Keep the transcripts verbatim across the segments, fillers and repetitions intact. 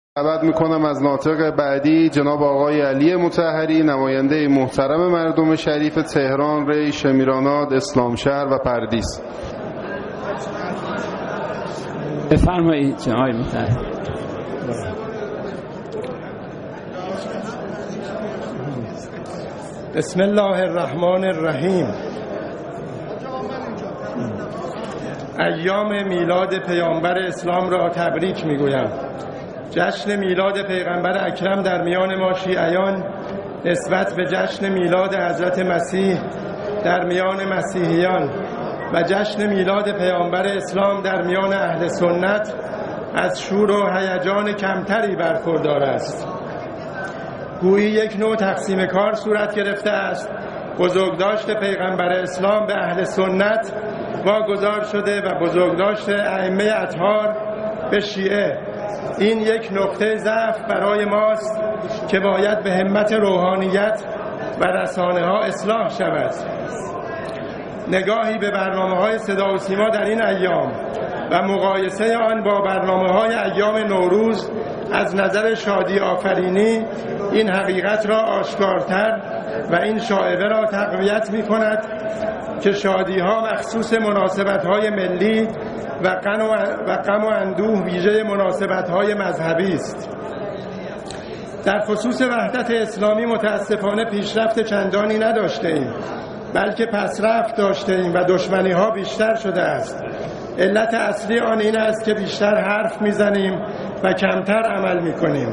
دعوت میکنم از ناطق بعدی جناب آقای علی مطهری، نماینده محترم مردم شریف تهران، ری، شمیرانات، اسلامشهر و پردیس. بفرمایید جناب مطهری. بسم الله الرحمن الرحیم. ایام میلاد پیامبر اسلام را تبریک میگویم. جشن میلاد پیغمبر اکرم در میان ما شیعیان نسبت به جشن میلاد حضرت مسیح در میان مسیحیان و جشن میلاد پیامبر اسلام در میان اهل سنت از شور و هیجان کمتری برخوردار است. گویی یک نوع تقسیم کار صورت گرفته است. بزرگداشت پیغمبر اسلام به اهل سنت واگذار شده و بزرگداشت ائمه اطهار به شیعه. این یک نقطه ضعف برای ماست که باید به همت روحانیت و رسانه ها اصلاح شود. نگاهی به برنامه های صدا و سیما در این ایام و مقایسه آن با برنامه های ایام نوروز از نظر شادی آفرینی این حقیقت را آشکارتر و این شایعه را تقویت می کند که شادی ها مخصوص مناسبت های ملی و غم و غم و اندوه ویژه مناسبت های مذهبی است. در خصوص وحدت اسلامی متاسفانه پیشرفت چندانی نداشته ایم، بلکه پسرفت داشته ایم و دشمنی ها بیشتر شده است. علت اصلی آن این است که بیشتر حرف میزنیم و کمتر عمل میکنیم.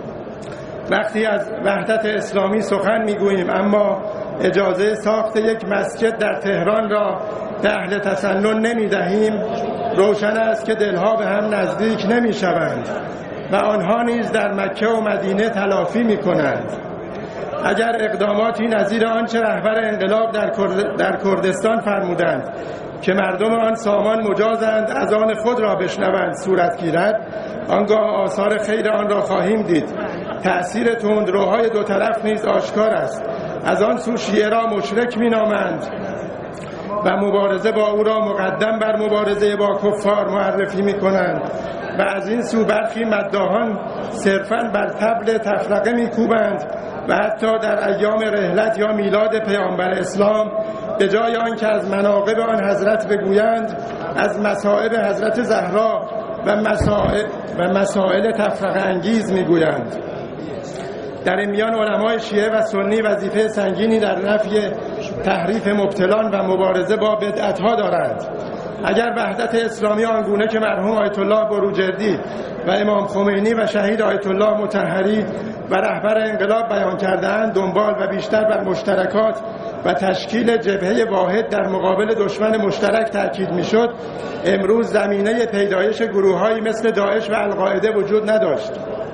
وقتی از وحدت اسلامی سخن میگوییم اما اجازه ساخت یک مسجد در تهران را به اهل تسنن نمیدهیم، روشن است که دلها به هم نزدیک نمیشوند و آنها نیز در مکه و مدینه تلافی میکنند. اگر اقداماتی نظیر آنچه رهبر انقلاب در, کرد... در کردستان فرمودند که مردم آن سامان مجازند از آن خود را بشنوند صورت گیرد، آنگاه آثار خیر آن را خواهیم دید. تأثیر تندروهای دو طرف نیز آشکار است. از آن سو شیعه را مشرک مینامند و مبارزه با او را مقدم بر مبارزه با کفار معرفی میکنند و از این سو برخی مداحان صرفاً بر طبل تفرقه میکوبند و حتی در ایام رحلت یا میلاد پیامبر اسلام به جای آنکه از مناقب آن حضرت بگویند از مصائب حضرت زهرا و مسائل و مسائل تفرقه انگیز میگویند. در این میان علمای شیعه و سنی وظیفه سنگینی در نفی تحریف مبتلان و مبارزه با بدعت‌ها دارند. اگر وحدت اسلامی آنگونه که مرحوم آیت الله بروجردی و امام خمینی و شهید آیت الله مطهری و رهبر انقلاب بیان کرده‌اند دنبال و بیشتر بر مشترکات و تشکیل جبهه واحد در مقابل دشمن مشترک تاکید میشد، امروز زمینه پیدایش گروه‌هایی مثل داعش و القاعده وجود نداشت.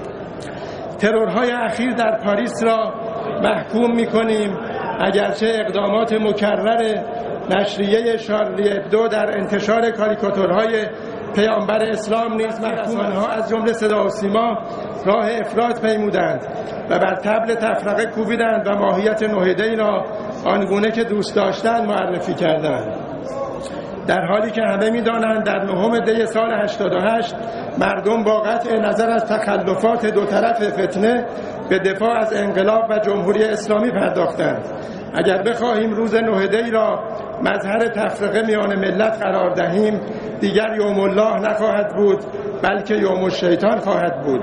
ترورهای اخیر در پاریس را محکوم می‌کنیم، اگرچه اقدامات مکرر نشریه شارلی ابدو در انتشار کاریکاتورهای پیامبر اسلام نیز محکوم. آنها از جمله صدا و سیما راه افراط پیمودند و بر طبل تفرقه کوبیدند و ماهیت نهضتی را آنگونه که دوست داشتند معرفی کردند، در حالی که همه می‌دانند در نهم دی سال هشتاد و هشت مردم با قطع نظر از تخلفات دو طرف فتنه به دفاع از انقلاب و جمهوری اسلامی پرداختند. اگر بخواهیم روز نهضتی را مظهر تفرقه میان ملت قرار دهیم، دیگر یوم الله نخواهد بود بلکه یوم الشیطان خواهد بود.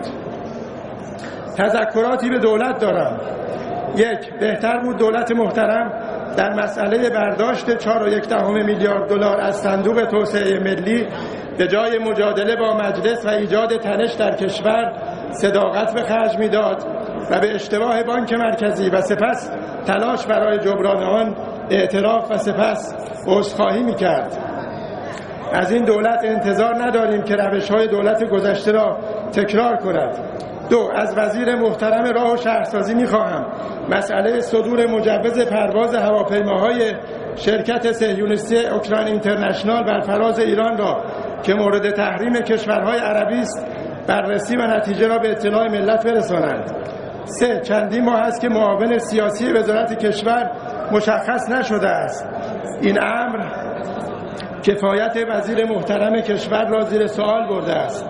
تذکراتی به دولت دارم. یک، بهتر بود دولت محترم در مسئله برداشت چهار و یک دهم میلیارد دلار از صندوق توسعه ملی به جای مجادله با مجلس و ایجاد تنش در کشور صداقت به خرج میداد و به اشتباه بانک مرکزی و سپس تلاش برای جبران آن اعتراف و سپس عذرخواهی میکرد. از این دولت انتظار نداریم که روش‌های دولت گذشته را تکرار کند. دو، از وزیر محترم راه و شهرسازی میخواهم مسئله صدور مجوز پرواز هواپیماهای شرکت صهیونیستی اوکراین اینترنشنال بر فراز ایران را که مورد تحریم کشورهای عربی است بررسی و نتیجه را به اطلاع ملت برسانند. سه، چندین ماه است که معاون سیاسی وزارت کشور مشخص نشده است. این امر کفایت وزیر محترم کشور را زیر سوال برده است.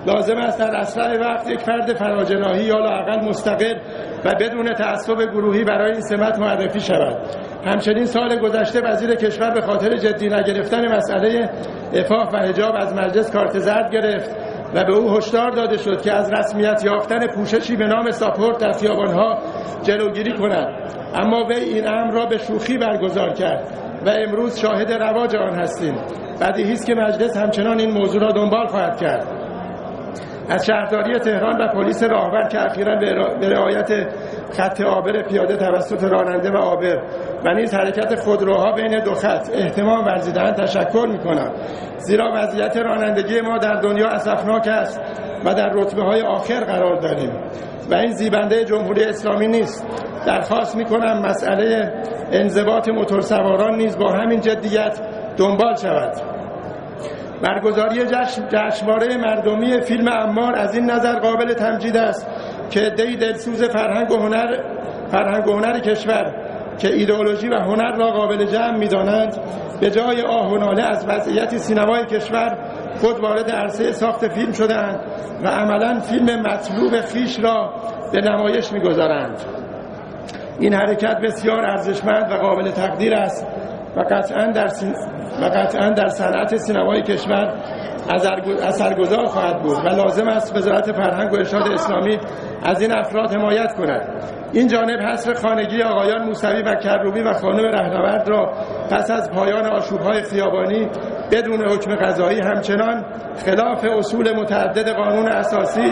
لازم است در اسرع وقت یک فرد فراجناحی یا لااقل مستقل و بدون تعصب گروهی برای این سمت معرفی شود. همچنین سال گذشته وزیر کشور به خاطر جدی نگرفتن مسئله عفاف و حجاب از مجلس کارت زرد گرفت و به او هشدار داده شد که از رسمیت یافتن پوششی به نام ساپورت در خیابان‌ها جلوگیری کند. اما وی این امر را به شوخی برگزار کرد و امروز شاهد رواج آن هستیم. بدیهی است که مجلس همچنان این موضوع را دنبال خواهد کرد. از شهرداری تهران و پلیس راهور که اخیراً به رعایت خط عابر پیاده توسط راننده و عابر و نیز حرکت خودروها بین دو خط احتمام ورزیدند تشکر می‌کنم، زیرا وضعیت رانندگی ما در دنیا اسفناک است و در رتبه‌های آخر قرار داریم و این زیبنده جمهوری اسلامی نیست. درخواست می‌کنم مسئله انضباط موتورسواران نیز با همین جدیت دنبال شود. برگزاری جشن جشنواره مردمی فیلم عمار از این نظر قابل تمجید است که عده‌ای دلسوز فرهنگ و هنر فرهنگ و هنر کشور که ایدئولوژی و هنر را قابل جمع می‌دانند به جای آه و ناله از وضعیت سینمای کشور خود وارد عرصه ساخت فیلم شده‌اند و عملاً فیلم مطلوب خویش را به نمایش می‌گذارند. این حرکت بسیار ارزشمند و قابل تقدیر است و قطعاً در سین... و قطعاً در صنعت سینمای کشور اثرگذار خواهد بود و لازم است وزارت فرهنگ و ارشاد اسلامی از این افراد حمایت کند. این جانب حصر خانگی آقایان موسوی و کروبی و خانم رهنورد را پس از پایان آشوب‌های خیابانی بدون حکم قضایی همچنان خلاف اصول متعدد قانون اساسی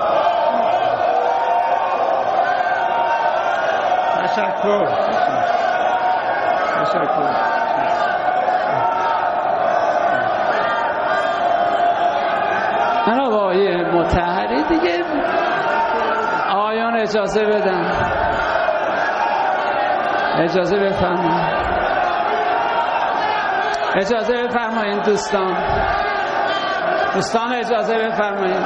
تشکر تشکر من آقای مطهری دیگه آقایان اجازه بدن، اجازه بفرمایید، اجازه بفرمایید دوستان دوستان اجازه بفرمایید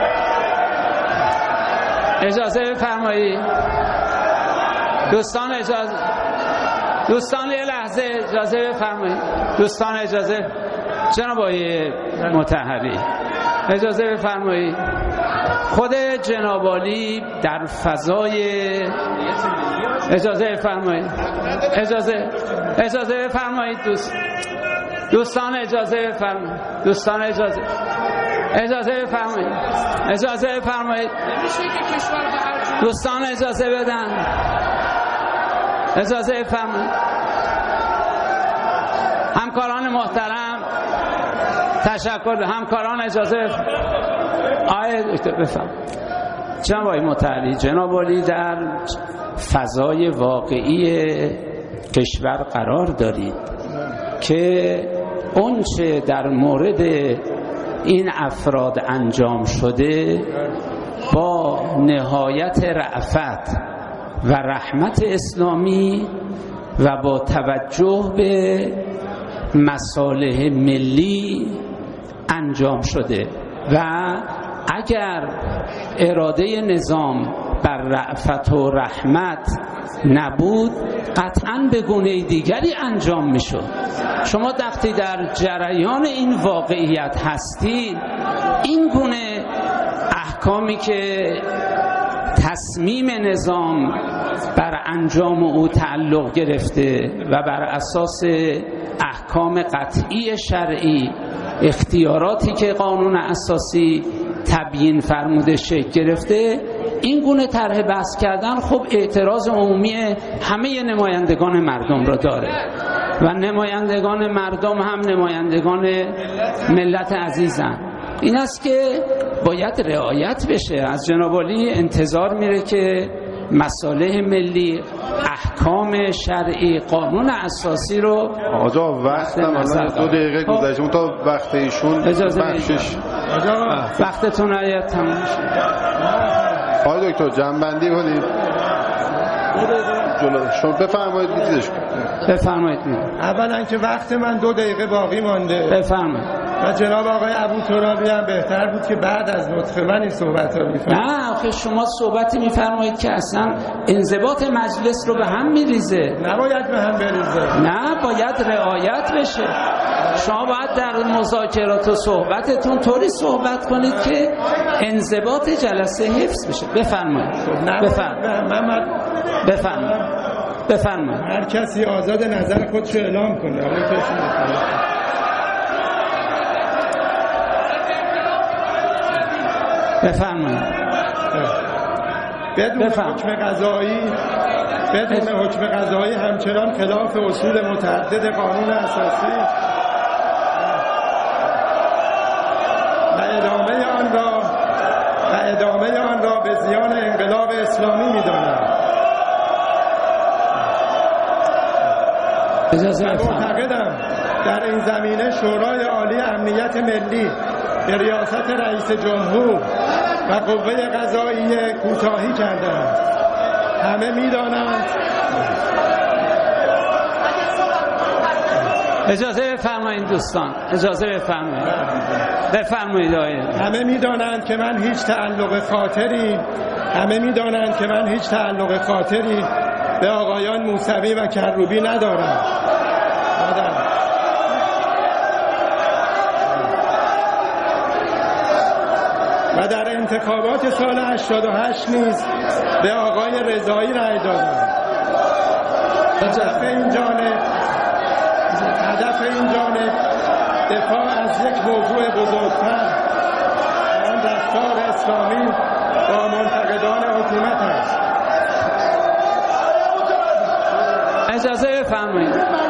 اجازه بفرمایید دوستان اجازه دوستان یه لحظه اجازه بفرمایید دوستان اجازه جناب آقای مطهری اجازه بفرمایید. خود جناب عالی در فضای اجازه بفرمایید اجازه اجازه بفرمایید دوست دوستان اجازه بفرمایید دوستان اجازه اجازه بفرمایید اجازه بفرمایید دوستان اجازه بدن اجازه بفرمایید. همکاران محترم تشکر. همکاران اجازه آقای دکتر بفرمایید. جناب آقای مطهری، جناب عالی در فضای واقعی کشور قرار دارید که اونچه در مورد این افراد انجام شده با نهایت رأفت و رحمت اسلامی و با توجه به مصالح ملی انجام شده و اگر اراده نظام بر رأفت و رحمت نبود قطعاً به گونه دیگری انجام میشد. شما وقتی در جریان این واقعیت هستید، این گونه احکامی که تصمیم نظام بر انجام او تعلق گرفته و بر اساس احکام قطعی شرعی اختیاراتی که قانون اساسی تبیین فرموده شکل گرفته، این گونه طرح بحث کردن خب اعتراض عمومی همه نمایندگان مردم را داره و نمایندگان مردم هم نمایندگان ملت عزیزن. این است که باید رعایت بشه. از جناب عالی انتظار میره که مصالح ملی، احکام شرعی، قانون اساسی رو آقا وقت الان دو دقیقه گذشته تا وقت ایشون بخشش وقتتون آید تموم شد. آقای دکتر جنبندی کنید. شما بفرمایید دیدش بفرمایید. اولا که وقت من دو دقیقه باقی مانده، بفرمایید. و جناب آقای ابو ترابی هم بهتر بود که بعد از نطق من این صحبت ها میفرمایید. نه آخه شما صحبتی میفرمایید که اصلا انضباط مجلس رو به هم میریزه. نباید به هم بریزه. نه باید رعایت بشه. شما باید در مذاکرات و صحبتتون طوری صحبت کنید که انضباط جلسه حفظ بشه. بفرمایید. بفرمایید. بفرمایید. بفرمایید. هر کسی آزاد نظر خودش رو اعلام کنه. حالا کسی بفرمایید. بدون حکم قضایی بدون حکم قضایی همچنان خلاف اصول متعدد قانون اساسی و ادامه آن را و ادامه آن را به زیان انقلاب اسلامی می‌دانم. معتقدم در این زمینه شورای عالی امنیت ملی به ریاست رئیس جمهور و قوه قضاییه کوتاهی کردند. همه می‌دانند اجازه بفرمایید دوستان، اجازه بفرمایید. بفرمایید آقای. همه می‌دانند که من هیچ تعلق خاطری همه می‌دانند که من هیچ تعلق خاطری به آقایان موسوی و کروبی ندارم. و در انتخابات سال هشتاد و هشت نیز به آقای رضایی رأی دادم. هدف این جانب هدف این جانب دفاع از یک موضوع بزرگتر، آن رفتار اسلامی با منتقدان حکومت است. اجازه بفرمایید.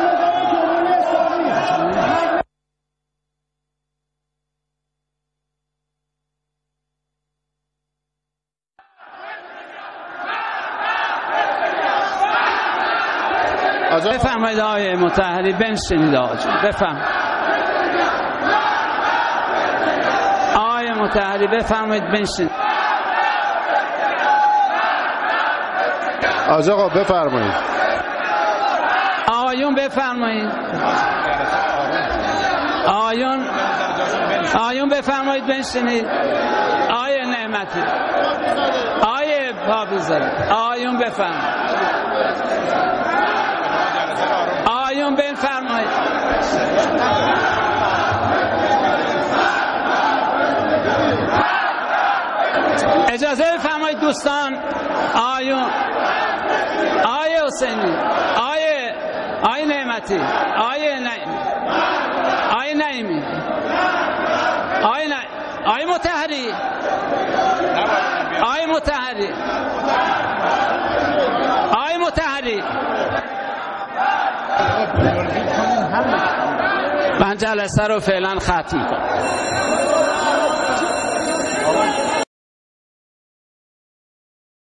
بفرمایید آقای مطهری، بنشینید آقا جون. بفرمایید آقای مطهری، بفرمایید بنشینید. آج آقا بفرمایید. آقایون بفرمایید. آقایون آقایون بفرمایید بنشینید. آقای نعمتی، آقای پابیزاده، آقایون بفرمایید. آقایون بفرمایید. اجازه بفرمایید دوستان. آقایون، آقای حسینی، آقای آقای نعمتی، آقای نعیمی، آقای نعیمی، آقای نعیمی، آقای مطهری، آقای مطهری، آقای مطهری. من جلسه رو فعلا ختم کنم.